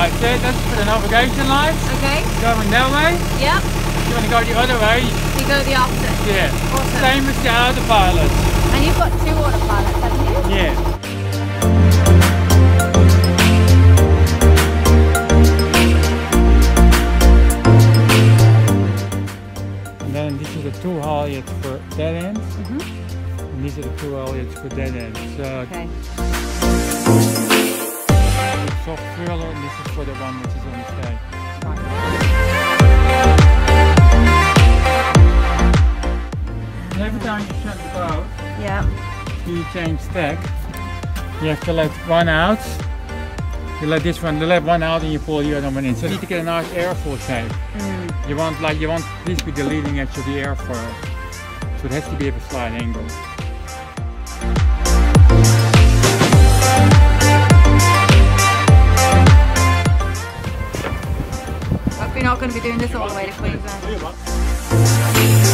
That's it, that's for the navigation lights. Okay. Going that way. Yep. You want to go the other way? You go the opposite. Yeah. Awesome. Same as the autopilot. And you've got 2 autopilots, haven't you? Yeah. And then these are the 2 halyards for dead ends. And these are the 2 halyards for dead ends. Okay. Soft furler, and this is for the one which is on the stay. And every time you shut the boat, you change stack. You have to let one out. You let this one, let one out, and you pull the other one in. So you need to get a nice airfoil shape. You want this to be the leading edge of the airfoil, so it has to be at a slight angle. Hope you're not going to be doing this all the way to Queensland.